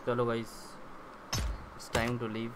चलो guys, it's time to leave.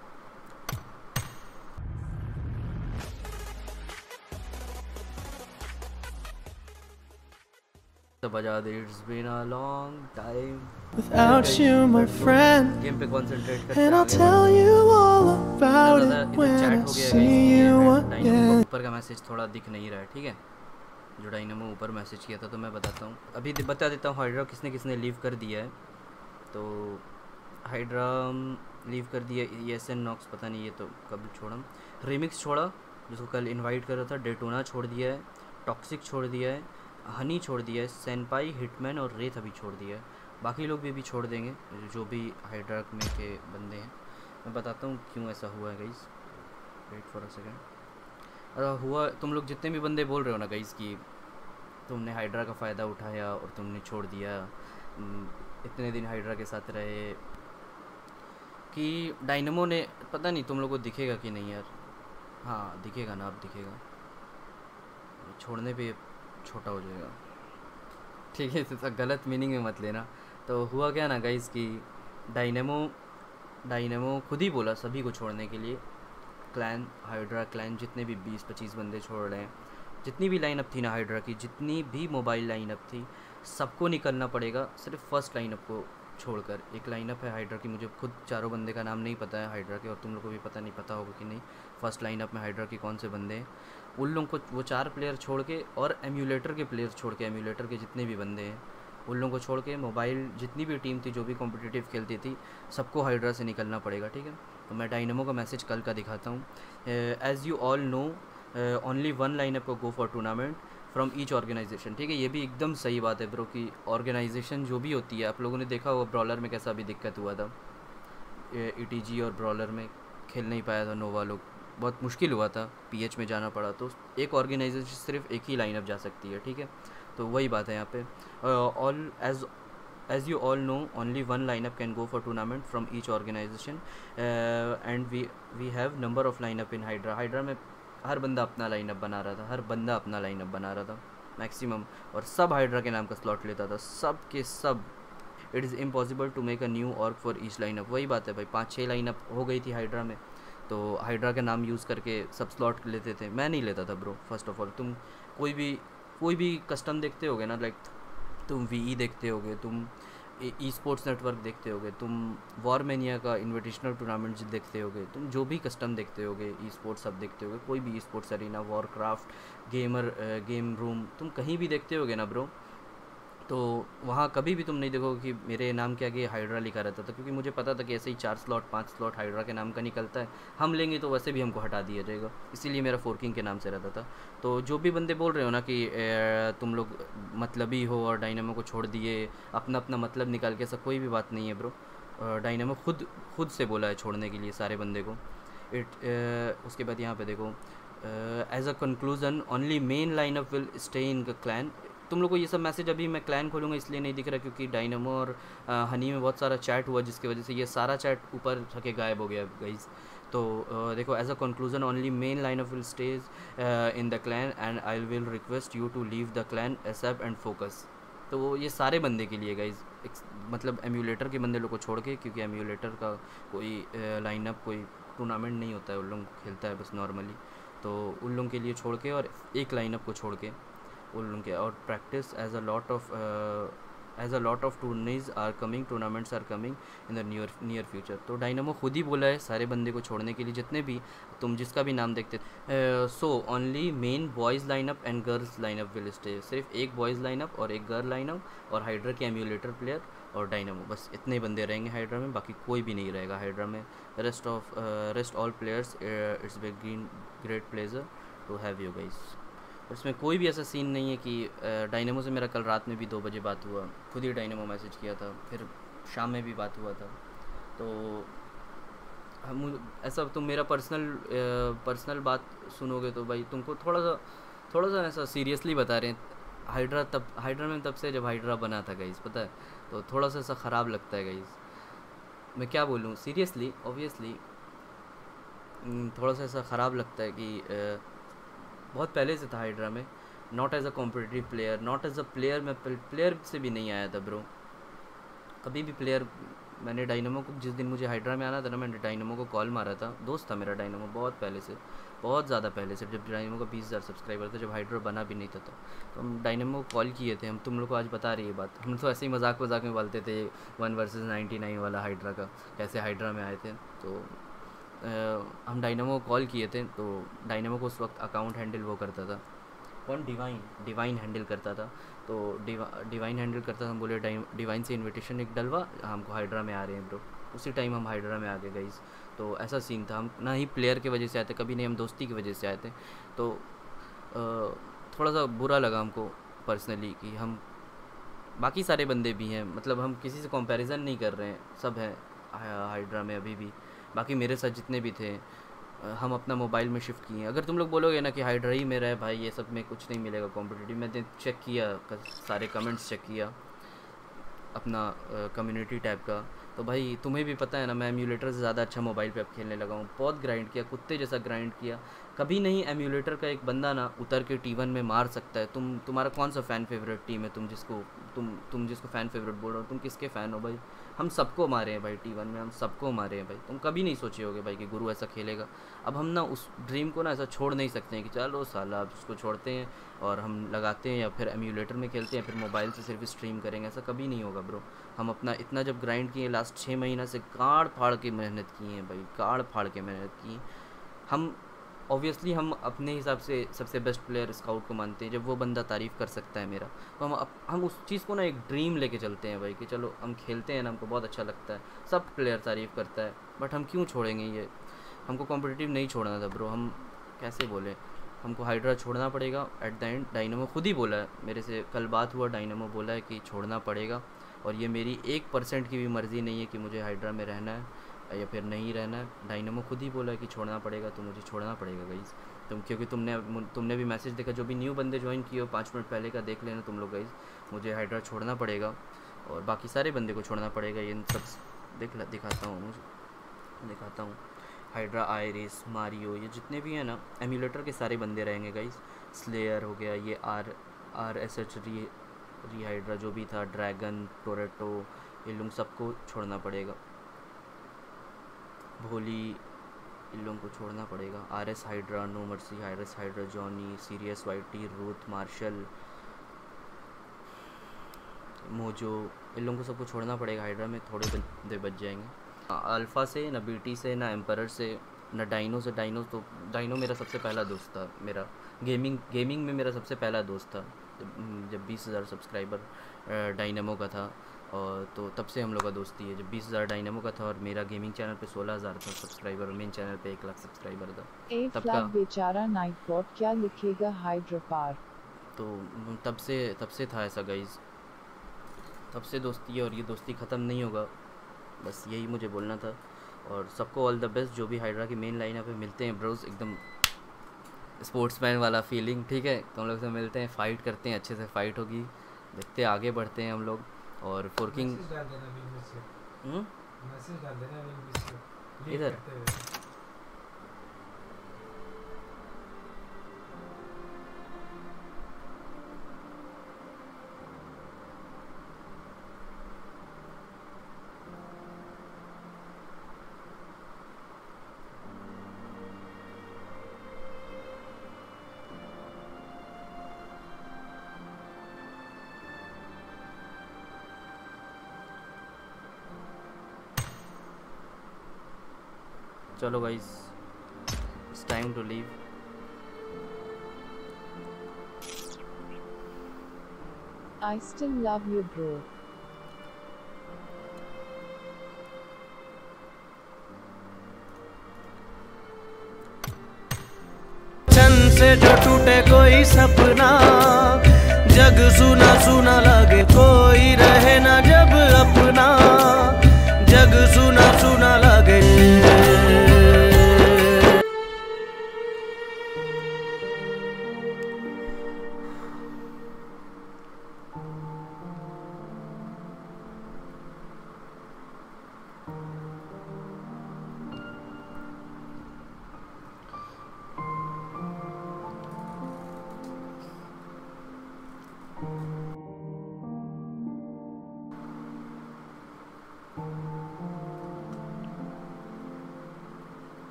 तो बजा दे, it's been a long time without you, my friend. Game पे कंसंट्रेट करते And I'll आगे tell बढ़ते। you all about ज़्यादा it इधर when चैट I हो गया see गाइस कि you डायनामो again. का ऊपर का मैसेज थोड़ा दिख नहीं रहा है, ठीक है। जो डायनामो ऊपर मैसेज किया था तो मैं बताता हूँ, अभी बता देता हूँ हाइड्रा किसने किसने लीव कर दिया है। तो हाइड्रा लीव कर दिया, ESN नॉक्स पता नहीं ये तो कब छोड़ा। रिमिक्स छोड़ा जिसको कल इनवाइट कर रहा था, डेटोना छोड़ दिया है, टॉक्सिक छोड़ दिया है, हनी छोड़ दिया है, सेनपाई, हिटमैन और रेत अभी छोड़ दिया है। बाकी लोग भी अभी छोड़ देंगे जो भी हाइड्रा में के बंदे हैं। मैं बताता हूँ क्यों ऐसा हुआ है guys, wait for a second. हुआ, तुम लोग जितने भी बंदे बोल रहे हो ना गाइस कि तुमने हाइड्रा का फ़ायदा उठाया और तुमने छोड़ दिया, इतने दिन हाइड्रा के साथ रहे, कि डायनामो ने, पता नहीं तुम लोगों को दिखेगा कि नहीं यार, हाँ दिखेगा ना, अब दिखेगा, छोड़ने पे छोटा हो जाएगा, ठीक है। तो गलत मीनिंग में मत लेना। तो हुआ क्या ना गाइस कि डायनामो खुद ही बोला सभी को छोड़ने के लिए, क्लैन, हाइड्रा क्लैन जितने भी 20-25 बंदे छोड़ रहे हैं, जितनी भी लाइनअप थी ना हाइड्रा की, जितनी भी मोबाइल लाइनअप थी, सबको निकलना पड़ेगा सिर्फ फर्स्ट लाइनअप को छोड़कर। एक लाइनअप है हाइड्रा की, मुझे खुद चारों बंदे का नाम नहीं पता है हाइड्रा के, और तुम लोग को भी पता नहीं, पता होगा कि नहीं फर्स्ट लाइनअप में हाइड्रा के कौन से बंदे हैं। उन लोगों को, वो 4 प्लेयर छोड़ के और एम्यूलेटर के प्लेयर छोड़ के, एम्यूलेटर के जितने भी बंदे हैं उन लोगों को छोड़ के, मोबाइल जितनी भी टीम थी जो भी कॉम्पिटिटिव खेलती थी, सबको हाइड्रा से निकलना पड़ेगा, ठीक है। तो मैं डायनामो का मैसेज कल का दिखाता हूँ। As you all know, only one lineup को go for tournament from each organisation, ठीक है। ये भी एकदम सही बात है ब्रो कि ऑर्गेनाइजेशन जो भी होती है, आप लोगों ने देखा होगा ब्रॉलर में कैसा भी दिक्कत हुआ था, ETG और ब्रॉलर में खेल नहीं पाया था नोवा लोग, बहुत मुश्किल हुआ था, PH में जाना पड़ा। तो एक ऑर्गेनाइजेशन सिर्फ एक ही लाइनअप जा सकती है, ठीक है। तो वही बात है यहाँ पे, all as you all know, only one lineup can go for tournament from each organization, and we have number of lineup in Hydra में हर बंदा अपना लाइनअप बना रहा था, हर बंदा अपना लाइनअप बना रहा था मैक्सिमम, और सब हाइड्रा के नाम का स्लॉट लेता था, सब के सब। It is impossible to make a new org for each lineup, वही बात है भाई, 5-6 लाइनअप हो गई थी हाइड्रा में, तो हाइड्रा का नाम यूज़ करके सब स्लॉट लेते थे। मैं नहीं लेता था ब्रो, फर्स्ट ऑफ ऑल। तुम कोई भी कस्टम देखते होगे ना, लाइक तुम VE देखते होगे, तुम ई स्पोर्ट्स नेटवर्क देखते होगे, तुम वॉरमेनिया का इन्विटेशनल टूर्नामेंट देखते होगे, तुम जो भी कस्टम देखते होगे, ई स्पोर्ट्स सब देखते होगे, कोई भी esports arena, Warcraft, game room, तुम कहीं भी देखते होगे ना ब्रो, तो वहाँ कभी भी तुम नहीं देखोगे कि मेरे नाम के आगे हाइड्रा लिखा रहता था, क्योंकि मुझे पता था कि ऐसे ही 4 स्लॉट 5 स्लॉट हाइड्रा के नाम का निकलता है, हम लेंगे तो वैसे भी हमको हटा दिया जाएगा, इसीलिए मेरा फोर्किंग के नाम से रहता था। तो जो भी बंदे बोल रहे हो ना कि तुम लोग मतलबी हो और डायनामो को छोड़ दिए, अपना अपना मतलब निकाल के, ऐसा कोई भी बात नहीं है ब्रो। डायनामो खुद से बोला है छोड़ने के लिए सारे बंदे को। उसके बाद यहाँ पे देखो, as a conclusion only main lineup will stay in the clan. तुम लोग को ये सब मैसेज अभी मैं क्लैन खोलूँगा इसलिए नहीं दिख रहा, क्योंकि डायनामो और हनी में बहुत सारा चैट हुआ, जिसकी वजह से ये सारा चैट ऊपर जाके गायब हो गया गाइज। तो देखो, as a conclusion only main lineup will stage in the clan and I will request you to leave the clan ASAP and focus. तो ये सारे बंदे के लिए गाइज, मतलब एम्यूलेटर के बंदे लोग को छोड़ के, क्योंकि एम्यूलेटर का कोई लाइनअप, कोई टूर्नामेंट नहीं होता है, उन लोग खेलता है बस नॉर्मली, तो उन लोगों के लिए छोड़ के, और एक लाइनअप को छोड़ के उन लोगों के, और practice as a lot of tourneys are coming, tournaments are coming in the near future. तो डायनामो खुद ही बोला है सारे बंदे को छोड़ने के लिए, जितने भी तुम जिसका भी नाम देखते। So only main boys lineup and girls lineup will stay, सिर्फ एक बॉयज़ लाइनअप और एक गर्ल लाइनअप, और हाइड्रा के एम्यूलेटर प्लेयर और डायनामो, बस इतने बंदे रहेंगे हाइड्रा में, बाकी कोई भी नहीं रहेगा हाइड्रा में। Rest all players, it's been great pleasure to have you guys. उसमें कोई भी ऐसा सीन नहीं है कि डायनामो से मेरा कल रात में भी 2 बजे बात हुआ, खुद ही डायनामो मैसेज किया था, फिर शाम में भी बात हुआ था। तो हम ऐसा, तुम मेरा पर्सनल बात सुनोगे तो भाई तुमको थोड़ा सा ऐसा सीरियसली बता रहे हैं। हाइड्रा में तब से जब हाइड्रा बना था गाइस, पता है, तो थोड़ा सा ऐसा ख़राब लगता है गाइस, मैं क्या बोलूँ, सीरियसली ऑब्वियसली थोड़ा सा ऐसा ख़राब लगता है कि बहुत पहले से था हाइड्रा में, not as a competitive player, not as a player, मैं प्लेयर से भी नहीं आया था ब्रो, कभी भी प्लेयर मैंने डायनेमो को जिस दिन मुझे हाइड्रा में आना था ना, मैंने डायनेमो को कॉल मारा था। दोस्त था मेरा डायनेमो बहुत पहले से, बहुत ज़्यादा पहले से, जब डायनेमो का 20,000 सब्सक्राइबर था, जब हाइड्रा बना भी नहीं था तो हम डायनेमो को कॉल किए थे। हम तुम लोग को आज बता रही है बात, हम तो ऐसे ही मजाक मजाक में बोलते थे 1 वर्सेस 99 वाला हाइड्रा का, कैसे हाइड्रा में आए थे। तो हम डायनेमो को कॉल किए थे, तो डायनेमो को उस वक्त अकाउंट हैंडल वो करता था कौन, डिवाइन हैंडल करता था। तो डिवाइन हैंडल करता था। हम बोले डिवाइन से इनविटेशन एक डलवा, हमको हाइड्रा में आ रहे हैं ब्रो। उसी टाइम हम हाइड्रा में आ गए गाइस। तो ऐसा सीन था, हम ना ही प्लेयर की वजह से आए थे, कभी नहीं हम दोस्ती की वजह से आए थे। तो थोड़ा सा बुरा लगा हमको पर्सनली कि हम, बाकी सारे बंदे भी हैं, मतलब हम किसी से कंपैरिजन नहीं कर रहे हैं, सब हैं हाइड्रा में अभी भी। बाकी मेरे साथ जितने भी थे हम अपना मोबाइल में शिफ्ट किए हैं। अगर तुम लोग बोलोगे ना कि हाइड्रा ही मेरा है भाई, ये सब में कुछ नहीं मिलेगा कॉम्पिटिटिव, मैंने चेक किया, सारे कमेंट्स चेक किया अपना कम्युनिटी टैब का, तो भाई तुम्हें भी पता है ना, मैं एम्यूलेटर से ज़्यादा अच्छा मोबाइल पे अब खेलने लगा हूँ। बहुत ग्राइंड किया, कुत्ते जैसा ग्राइंड किया। कभी नहीं एम्यूलेटर का एक बंदा ना उतर के T1 में मार सकता है। तुम्हारा कौन सा फ़ैन फेवरेट टीम है, तुम जिसको फ़ैन फेवरेट बोल रहे हो, तुम किसके फ़ैन हो भाई? हम सबको मारे हैं भाई T1 में, हम सबको मारे हैं भाई। तुम कभी नहीं सोचे होगे भाई कि गुरु ऐसा खेलेगा। अब हम ना उस ड्रीम को ना ऐसा छोड़ नहीं सकते हैं कि चलो साला अब उसको छोड़ते हैं और हम लगाते हैं या फिर एम्यूलेटर में खेलते हैं, फिर मोबाइल से सिर्फ स्ट्रीम करेंगे, ऐसा कभी नहीं होगा ब्रो। हम अपना इतना जब ग्राइंड किए, लास्ट 6 महीना से गाड़ फाड़ के मेहनत की है भाई, गाड़ फाड़ के मेहनत की। हम ऑब्वियसली हम अपने हिसाब से सबसे बेस्ट प्लेयर स्काउट को मानते हैं। जब वो बंदा तारीफ़ कर सकता है मेरा, तो हम उस चीज़ को ना एक ड्रीम लेके चलते हैं भाई कि चलो हम खेलते हैं ना, हमको बहुत अच्छा लगता है, सब प्लेयर तारीफ़ करता है, बट हम क्यों छोड़ेंगे ये? हमको कॉम्पिटिटिव नहीं छोड़ना था ब्रो। हम कैसे बोले, हमको हाइड्रा छोड़ना पड़ेगा एट द एंड। डायनेमो खुद ही बोला है मेरे से, कल बात हुआ, डायनेमो बोला है कि छोड़ना पड़ेगा, और ये मेरी 1% की भी मर्ज़ी नहीं है कि मुझे हाइड्रा में रहना है या फिर नहीं रहना है। डायनेमो खुद ही बोला है कि छोड़ना पड़ेगा, तो मुझे छोड़ना पड़ेगा गाइज़। क्योंकि तुमने भी मैसेज देखा, जो भी न्यू बंदे ज्वाइन किए हो 5 मिनट पहले का देख लेना तुम लोग गाइज़। मुझे हाइड्रा छोड़ना पड़ेगा और बाकी सारे बंदे को छोड़ना पड़ेगा। ये सब दिखाता हूँ हाइड्रा, आयरिस, मारियो, ये जितने भी हैं ना एम्यूलेटर के सारे बंदे रहेंगे गाइज़। स्लेयर हो गया, ये RSH री हाइड्रा जो भी था, ड्रैगन, टोरेटो, ये लोग सबको छोड़ना पड़ेगा। भोली, इन लोगों को छोड़ना पड़ेगा। RS Hydra, no mercy, RS Hydra, Johnny, serious Whitey, Ruth, Marshall, Mojo, इन लोगों को सबको छोड़ना पड़ेगा। हाइड्रा में थोड़े बंदे बच जाएंगे। अल्फ़ा से ना, BT से ना, एम्परर से ना, डाइनो से। डाइनो मेरा सबसे पहला दोस्त था, मेरा गेमिंग में मेरा सबसे पहला दोस्त था जब 20,000 सब्सक्राइबर डायनेमो का था। और तो तब से हम लोग का दोस्ती है। जब 20,000 डायनेमो का था और मेरा गेमिंग चैनल पे 16,000 था सब्सक्राइबर, और मेन चैनल पे 1 लाख सब्सक्राइबर था तब का। बेचारा नाइटबॉट क्या लिखेगा हाइड्रा पार। तो तब से था ऐसा गाइज, तब से दोस्ती है और ये दोस्ती ख़त्म नहीं होगा, बस यही मुझे बोलना था। और सबको ऑल द बेस्ट, जो भी हाइड्रा की मेन लाइन पे मिलते हैं ब्रोज, एकदम स्पोर्ट्समैन वाला फीलिंग, ठीक है? तो हम लोग से मिलते हैं, फ़ाइट करते हैं, अच्छे से फ़ाइट होगी, देखते हैं आगे बढ़ते हैं हम लोग। और फोर्किंग इधर चलो guys, it's time to leave. I still love you bro. छन से जो टूटे कोई सपना, जग सुना सुना लगे, कोई रहे ना जब अपना, जग सुना सुना लगे।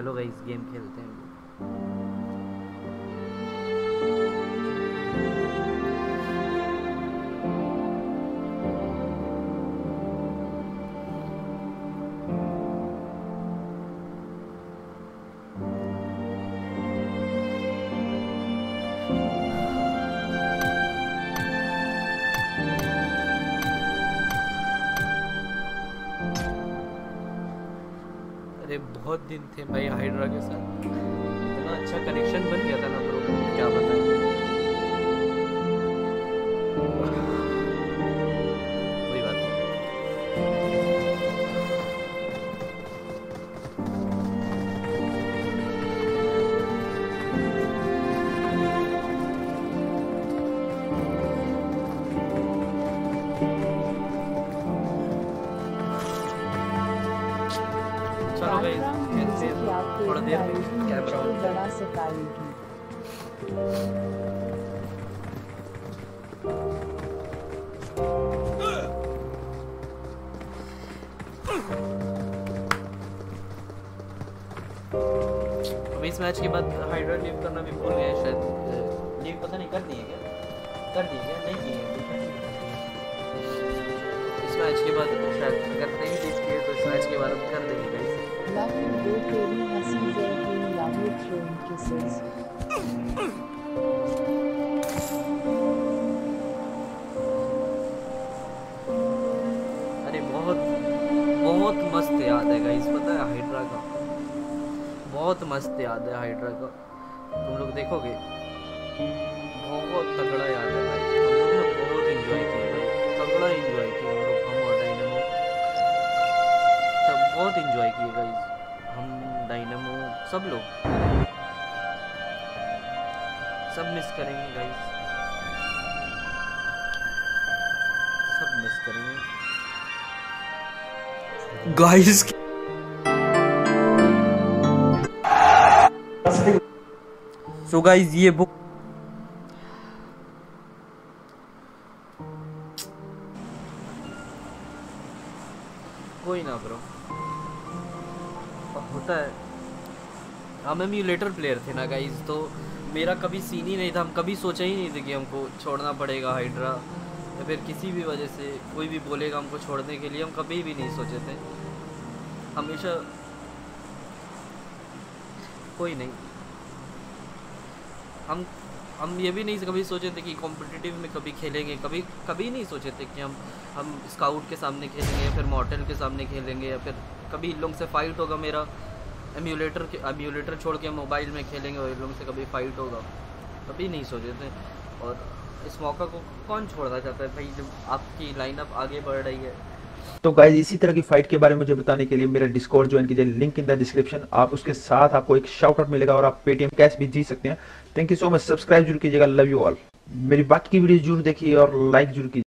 चलो गाइस गेम खेलते हैं। अरे बहुत दिन थे भाई हाइड्रा के साथ, इतना अच्छा कनेक्शन बन गया था ना ब्रो, क्या बताएं। कोई बात नहीं। चलो गाइस खेलते हैं थोड़ा देर में, कैमरा ऑन कर। बड़ा सताएगी। अब इस मैच के बाद हाइड्रा लीव करना भी भूल गए शायद, लीव पता नहीं कर दिए क्या, कर दिए क्या, नहीं किए इस मैच के बाद शायद, अगर नहीं लीव किए तो इस मैच के बाद हम कर देंगे गाइस। Love you bro, तेरी हंसी जैसी, love you throwing kisses। अरे बहुत मस्त याद है गाइस, पता है हाइड्रा का, बहुत मस्त याद है हाइड्रा का, तुम लोग देखोगे बहुत तगड़ा याद है भाई। हम लोग ना बहुत एंजॉय किए भाई, तगड़ा एंजॉय किए हम लोग, हम और डायनेमो सब बहुत एंजॉय किए गाइस, हम डायनेमो सब लोग सब मिस करेंगे गाइस, सब मिस करेंगे गाइस। सो गाइस ये बुक कोई ना ब्रो, होता है, हम एम्यूलेटर प्लेयर थे ना गाइस, तो मेरा कभी सीन ही नहीं था, हम कभी सोचा ही नहीं थे कि हमको छोड़ना पड़ेगा हाइड्रा, या फिर किसी भी वजह से कोई भी बोलेगा हमको छोड़ने के लिए, हम कभी भी नहीं सोचे थे, हमेशा कोई नहीं, हम ये भी नहीं कभी सोचे थे कि कॉम्पिटिटिव में कभी खेलेंगे, कभी नहीं सोचे थे कि हम स्काउट के सामने खेलेंगे या फिर मॉर्टल के सामने खेलेंगे, या फिर कभी इन लोगों से फाइट होगा मेरा, एम्यूलेटर छोड़ के मोबाइल में खेलेंगे और इन लोगों से कभी फाइट होगा, कभी नहीं सोचे थे। और इस मौका को कौन छोड़ना चाहता है भाई, जब आपकी लाइनअप आगे बढ़ रही है। तो गाइज इसी तरह की फाइट के बारे में मुझे बताने के लिए मेरा डिस्कॉर्ड ज्वाइन कीजिए, लिंक इन द डिस्क्रिप्शन, आप उसके साथ आपको एक शाउट आउट मिलेगा और आप पेटीएम कैश भी जीत सकते हैं। Thank you so much, subscribe जरूर कीजिएगा, लव यू ऑल। मेरी बाकी की वीडियो जरूर देखिए और लाइक जरूर कीजिए।